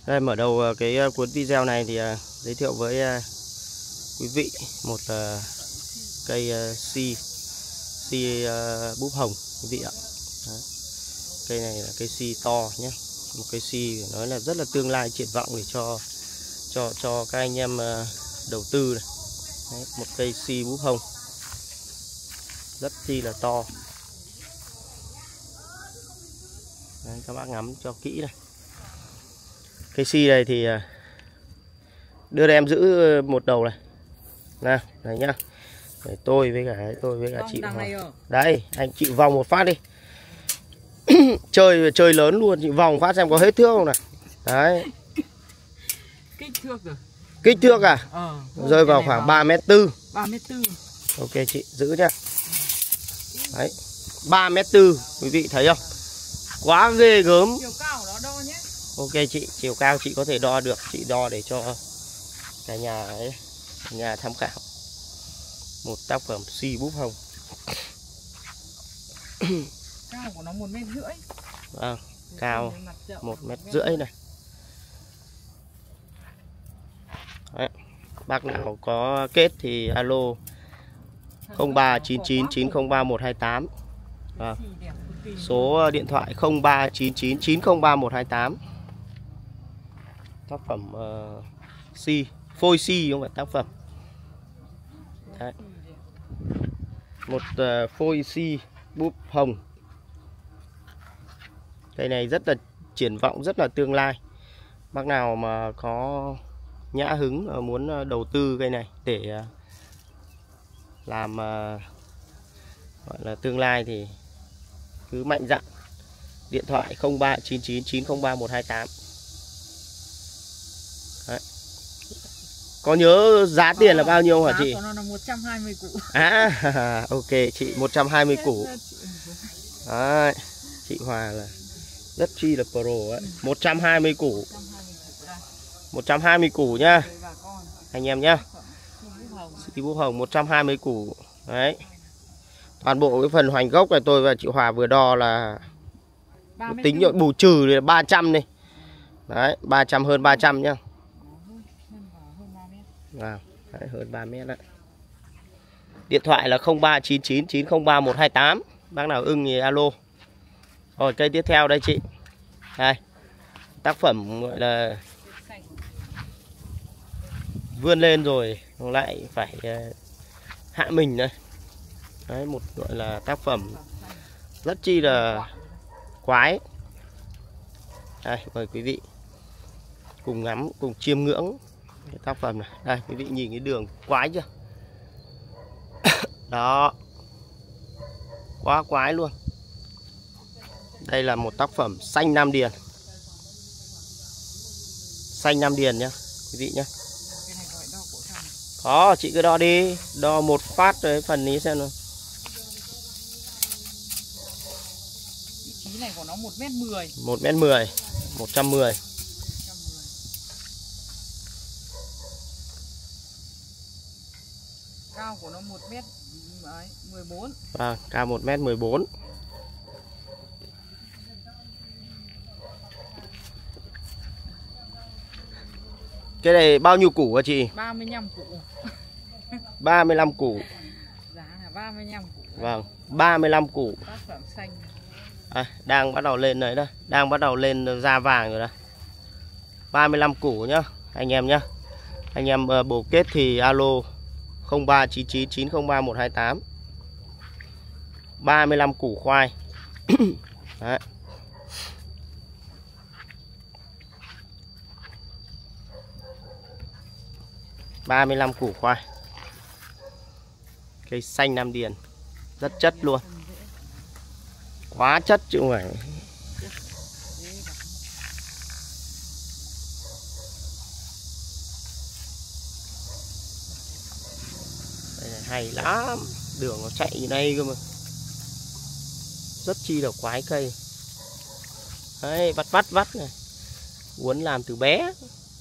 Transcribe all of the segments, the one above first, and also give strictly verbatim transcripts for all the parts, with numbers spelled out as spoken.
Đây, mở đầu cái cuốn video này thì giới thiệu với quý vị một cây si si búp hồng quý vị ạ. Đấy. Cây này là cây si to nhé, một cây si nói là rất là tương lai triển vọng để cho cho cho các anh em đầu tư này. Đấy, một cây si búp hồng rất chi là to. Đấy, các bác ngắm cho kỹ này. Cây si này thì đưa đây em giữ một đầu này. Nào, này nhá. Để tôi với cả tôi với cả chị Hoàng. Đấy, anh chị vòng một phát đi. chơi chơi lớn luôn, chị vòng phát xem có hết thước không này. Đấy. Kích thước rồi. Kích thước à? Ờ, rơi vào khoảng ba mét tư. ba mét tư. Ok chị, giữ nhá. Đấy. ba mét tư, quý vị thấy không? Quá ghê gớm. Chiều cao nó đo nhé. Ok chị, chiều cao chị có thể đo được, chị đo để cho cả nhà ấy, cả nhà tham khảo. Một tác phẩm si búp hồng. Cao của nó một mét rưỡi. Vâng, cao một mét rưỡi này. Đấy. Bác nào có kết thì alo không ba chín chín chín không ba một hai tám. Vâng. Số điện thoại không ba chín chín chín không ba một hai tám. Tác phẩm uh, si, phôi si không phải tác phẩm. Đấy. Một uh, phôi si búp hồng. Cây này rất là triển vọng, rất là tương lai. Bác nào mà có nhã hứng muốn đầu tư cây này để uh, làm uh, gọi là tương lai thì cứ mạnh dạn. Điện thoại không ba chín chín chín không ba một hai tám. Đấy. Có nhớ giá tiền là bao nhiêu không hả chị? Giá của nó là một trăm hai mươi củ. À, ok chị, một trăm hai mươi củ. Đấy, chị Hòa là rất chi là pro ấy. một trăm hai mươi củ. một trăm hai mươi củ nhá. Anh em nhá. Si búp hồng một trăm hai mươi củ. Đấy. Toàn bộ cái phần hoành gốc này tôi và chị Hòa vừa đo là tính nhội bù trừ là ba trăm này. Đấy, ba trăm hơn ba trăm nhá. Wow, đấy, hơn ba mét đấy. Điện thoại là không ba chín chín chín không ba một hai tám. Bác nào ưng thì alo. Rồi cây tiếp theo đây chị. Đây. Tác phẩm gọi là vươn lên rồi lại phải hạ mình đây. Đấy, một gọi là tác phẩm rất chi là quái. Đây, mời quý vị cùng ngắm, cùng chiêm ngưỡng cái tác phẩm này. Đây, quý vị nhìn cái đường quái chưa? Đó. Quá quái luôn. Đây là một tác phẩm xanh Nam Điền. Xanh Nam Điền nhá, quý vị nhá. Có, chị cứ đo đi, đo một phát rồi phần ní xem nào. Vị trí này của nó một mét mười. một mét mười, một trăm mười. Cao của nó một mét mười bốn. Vâng, cao một mét mười bốn. Cái này bao nhiêu củ hả chị? ba mươi lăm củ. ba mươi lăm củ. Giá là ba mươi lăm củ. Vâng, ba mươi lăm củ. Tác phẩm xanh. À, đang bắt đầu lên đấy đó, đang bắt đầu lên da vàng rồi đó. ba mươi lăm củ nhá, anh em nhá. Anh em uh, bổ kết thì alo không ba chín chín chín không ba một hai tám. ba mươi lăm củ khoai. Đấy. ba mươi lăm củ khoai. Cây xanh Nam Điền. Rất chất luôn. Quá chất chứ không phải. Đây này, hay lắm. Đường nó chạy như đây cơ mà. Rất chi là quái cây. Đấy, vắt vắt vắt này. Uốn làm từ bé.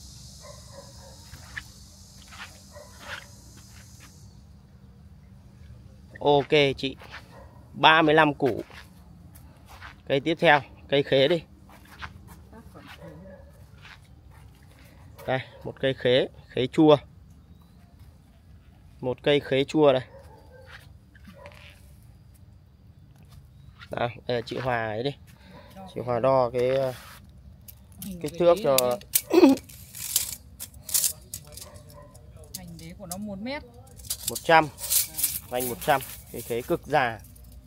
Ok chị. ba mươi lăm củ. Cây tiếp theo, cây khế đi. Đây, một cây khế, khế chua. Một cây khế chua đây. Nào, đây là chị Hòa ấy đi. Chị Hòa đo cái kích thước cho hành đế của nó một mét. một trăm. Vành một trăm. Cái khế cực già.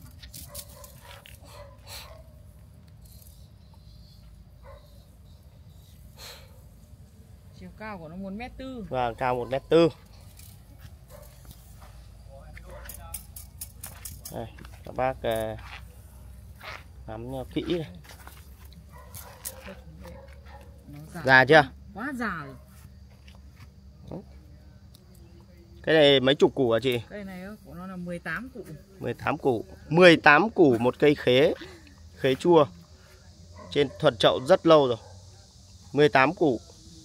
Chiều cao của nó một mét tư. Và cao một mét tư. Đây, các bác uh, ngắm kỹ này. Già, già chưa? Quá già rồi. Cái này mấy chục củ hả chị? Cây này của nó là mười tám củ. mười tám củ. mười tám củ một cây khế. Khế chua. Trên thuần chậu rất lâu rồi. mười tám củ.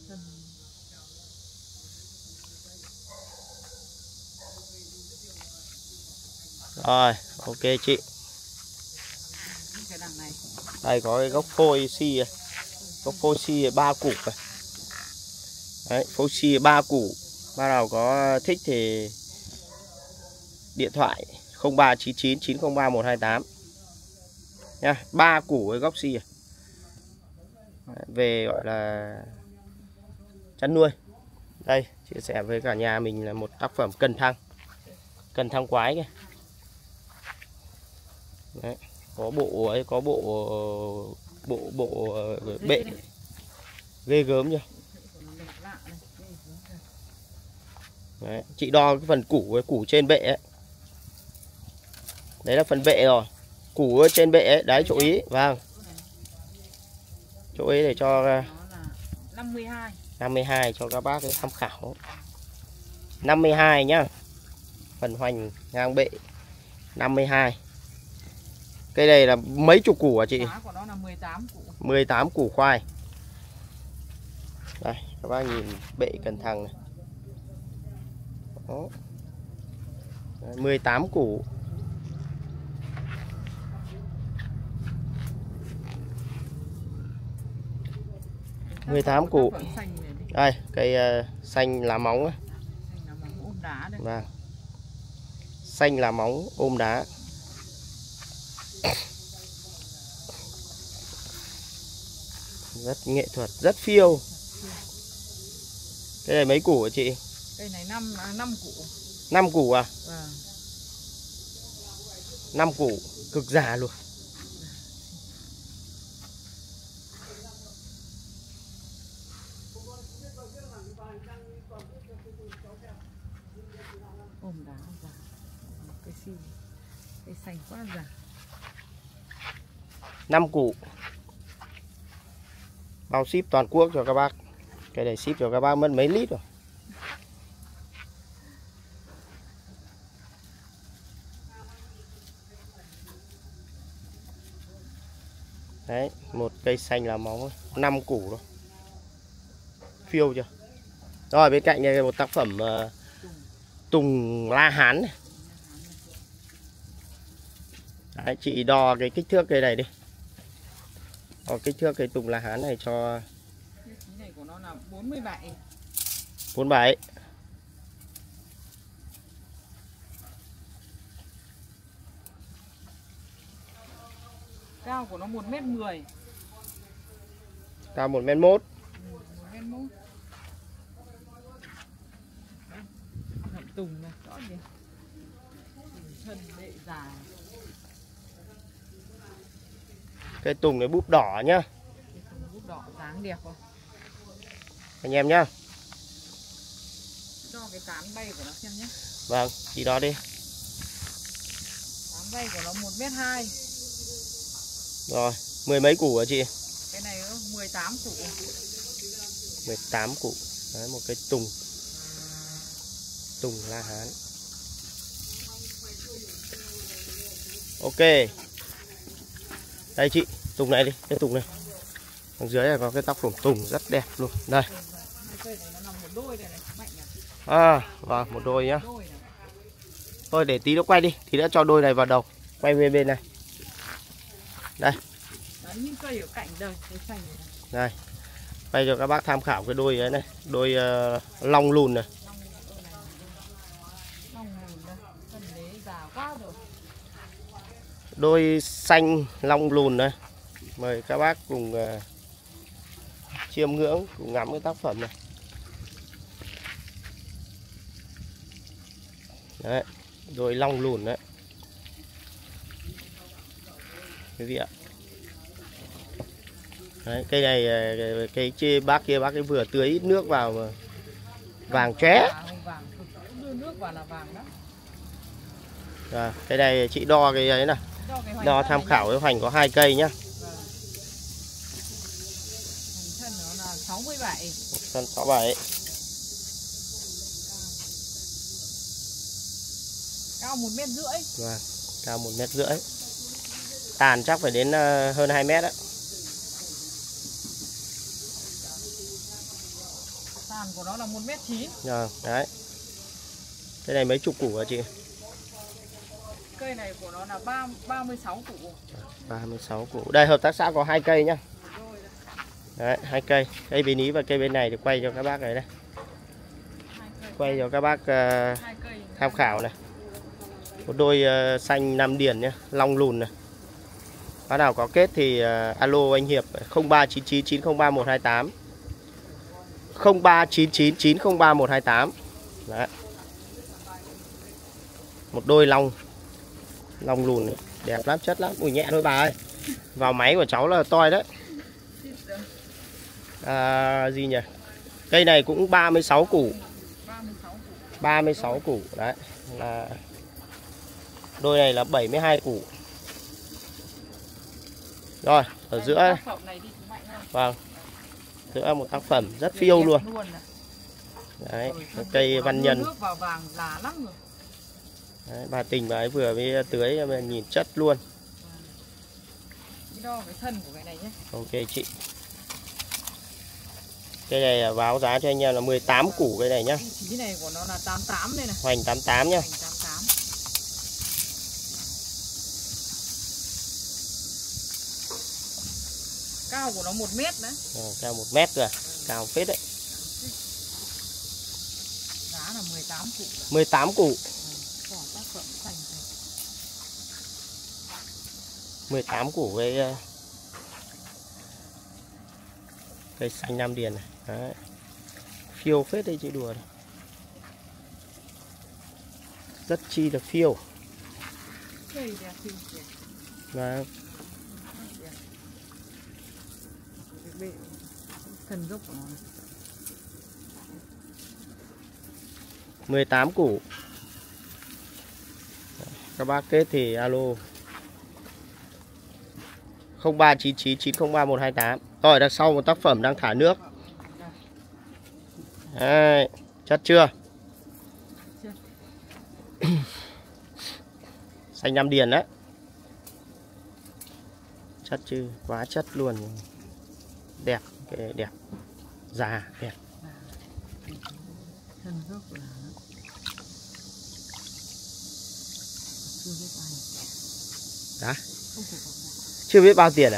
Rồi, ok chị. Cái đằng này. Đây có cái gốc phôi si. Gốc phôi si ba củ này. Đấy, phôi si ba củ. Bác nào có thích thì điện thoại không ba chín chín chín không ba một hai tám nha. Ba củ với gốc si. Về gọi là chăn nuôi. Đây, chia sẻ với cả nhà mình là một tác phẩm cần thăng. Cần thăng quái kìa. Đấy, có bộ ấy, có bộ bộ bộ bệ ghê gớm chưa? Đấy, chị đo cái phần củ với củ trên bệ ấy. Đấy là phần bệ rồi. Củ ở trên bệ ấy, đấy chỗ ý. Vâng. Chỗ ý để cho năm mươi hai. năm mươi hai cho các bác tham khảo. năm mươi hai nhá. Phần hoành ngang bệ năm mươi hai. Cây này là mấy chục củ hả chị? Giá của nó là mười tám củ. mười tám củ khoai. Đây, các bác nhìn bệ cần thăng này. Đó. mười tám củ. mười tám củ. Đây, cây uh, xanh lá móng ấy. Xanh lá móng ôm đá đây. Vâng. Xanh lá móng ôm đá. Rất nghệ thuật, rất phiêu. Cái này mấy củ hả chị? Cây này năm à, năm củ. năm củ à? Vâng. năm củ, cực già luôn. Ôm đá già. Cây xi. Cây xanh quá già. năm củ. Bao ship toàn quốc cho các bác. Cái này ship cho các bác mất mấy lít rồi. Đấy, một cây xanh lá móng năm củ thôi. Phiêu chưa? Rồi bên cạnh này một tác phẩm uh, tùng La Hán này. Đấy, chị đo cái kích thước cây này đi. Đo kích thước cây tùng La Hán này cho cái này của nó là bốn mươi bảy. bốn mươi bảy. Cao của nó một mét mười. Cao một mét mốt. một mét mốt. Hận tùng này, rõ kìa. Thân bệ dài. Cây tùng này búp đỏ nhá. Cái tùng búp đỏ dáng đẹp không? Anh em nhá. Cho cái tán bay của nó xem nhé. Vâng, chị đó đi. Tán bay của nó một mét hai. Rồi, mười mấy củ hả chị? Cái này nó mười tám củ. mười tám củ. Đấy, một cây tùng. Tùng La Hán. Ok. Đây chị, tùng này đi, cái tùng này. Ở dưới này có cái tác phẩm tùng rất đẹp luôn. Đây. Cây này nó nằm một đôi này này, mạnh này. À, vâng, một đôi nhá. Đôi này. Thôi để tí nữa quay đi, tí nữa cho đôi này vào đầu. Quay về bên này. Đây. Đấy, những cây ở cạnh đây, cây xanh này. Đây. Quay cho các bác tham khảo cái đôi ấy này, đôi uh, long lùn này. Đôi xanh long lùn này. Mời các bác cùng uh, chiêm ngưỡng, cùng ngắm cái tác phẩm này. Đấy, đôi long lùn đấy. Quý vị ạ. Đấy, cây này cái chê bác kia bác ấy vừa tưới ít nước vào mà vàng chóe. À, cái này chị đo cái ấy nào, đo tham khảo cái hoành có hai cây nhá. Thân nó là sáu mươi bảy. Thân sáu mươi bảy. Cao một mét rưỡi. Vâng, cao một mét rưỡi. Tàn chắc phải đến hơn hai mét đấy. Tàn của nó là một mét chín. Vâng, đấy. Cái này mấy chục củ hả chị? Cây này của nó là ba mươi sáu củ. ba mươi sáu củ. Đây hợp tác xã có hai cây nhá. Đấy, hai cây. Cây bên ý và cây bên này thì quay cho các bác này đây. Quay cho các bác uh, tham khảo này. Một đôi uh, xanh Nam Điền nhá, long lùn này. Bác nào có kết thì uh, alo anh Hiệp không ba chín chín chín không ba một hai tám. không ba chín chín chín không ba một hai tám. Đấy. Một đôi long long lùn này. Đẹp lắm, chất lắm. Ui nhẹ thôi bà ơi. Vào máy của cháu là toi đấy. À, gì nhỉ? Cây này cũng ba mươi sáu củ. ba mươi sáu củ đấy. Là đôi này là bảy mươi hai củ. Rồi, ở giữa vâng. Giữa một tác phẩm rất phiêu luôn. Đấy, cây văn nhân. Đấy, bà Tình bà ấy vừa mới tưới nhìn chất luôn. Đo cái thân của cái này nhé. Ok chị. Cây này báo giá cho anh em là mười tám củ cây này nhá. Cái này của nó là tám mươi tám đây này. Hoành tám mươi tám nhá. tám mươi tám. Cao của nó một mét đấy. À, cao một mét rồi, cao phết đấy. Giá là mười tám củ. mười tám củ. Ừ, tác phẩm xanh này. mười tám củ cái cây xanh Nam Điền này. Đấy. Phiêu phết đây chị đùa này. Rất chi là phiêu. Cây đẹp phiêu đẹp. Vâng. Thân gốc của nó. mười tám củ. Các bác kết thì alo không ba chín chín chín không ba một hai tám. Rồi đằng sau một tác phẩm đang thả nước. Đấy, chất chưa? Xanh Nam Điền đấy. Chất chưa? Quá chất luôn. Đẹp, cái đẹp. Già, đẹp. Thân gốc của nó. Chưa biết ai. Đó. Chưa biết bao tiền à?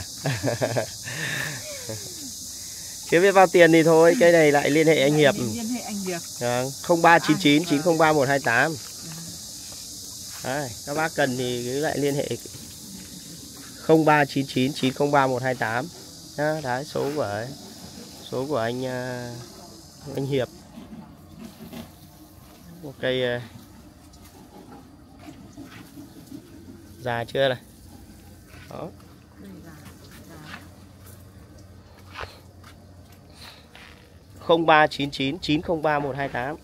Chưa biết bao tiền thì thôi, cái này lại liên hệ anh Hiệp. Liên hệ anh Hiệp. không ba chín chín chín không ba một hai tám. Đấy, các bác cần thì cứ lại liên hệ không ba chín chín chín không ba một hai tám. Đấy, số của ấy. Số của anh anh Hiệp. Một cây già chưa này. Đó. không ba chín chín chín không ba một hai tám.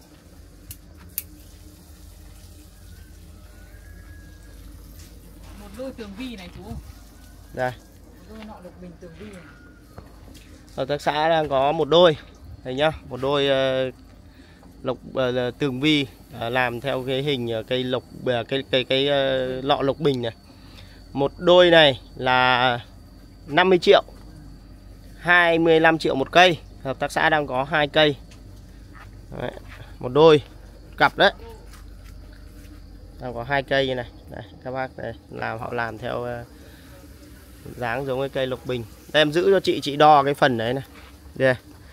Một đôi tường vi này chú. Đây. Một đôi nọ lục bình tường vi này. Hợp tác xã đang có một đôi này nhá, một đôi uh, lộc uh, tường vi uh, làm theo cái hình uh, cây lộc uh, cây cây cái uh, lọ lộc bình này. Một đôi này là năm mươi triệu, hai mươi lăm triệu một cây. Hợp tác xã đang có hai cây. Đấy, một đôi cặp đấy. Đang có hai cây như này. Đây, các bác này làm họ làm theo uh, dáng giống cái cây lộc bình. Đây, em giữ cho chị chị đo cái phần đấy này. Đây.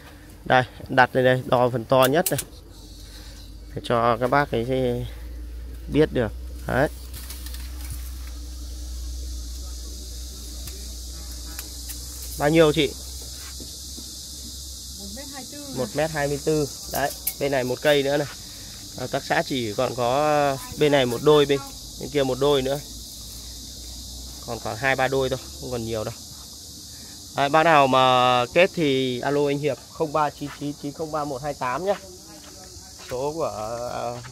Đây, đặt đây đây, đo phần to nhất đây. Để cho các bác ấy biết được. Đấy. Bao nhiêu chị? một mét hai mươi tư. Đấy, bên này một cây nữa này. À, tác xã chỉ còn có bên này một đôi, bên bên kia một đôi nữa. Còn còn hai ba đôi thôi, không còn nhiều đâu. Đấy, bác nào mà kết thì alo anh Hiệp không ba chín chín chín không ba một hai tám nhé. Số của uh,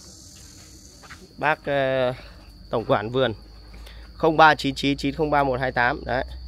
bác uh, tổng quản vườn không ba chín chín chín không ba một hai tám. Đấy.